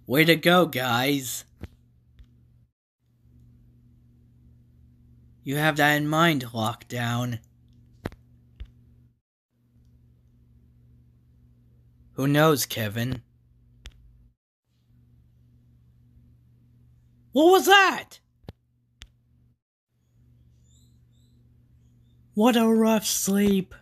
Way to go, guys. You have that in mind, Lockdown. Who knows, Kevin? What was that? What a rough sleep.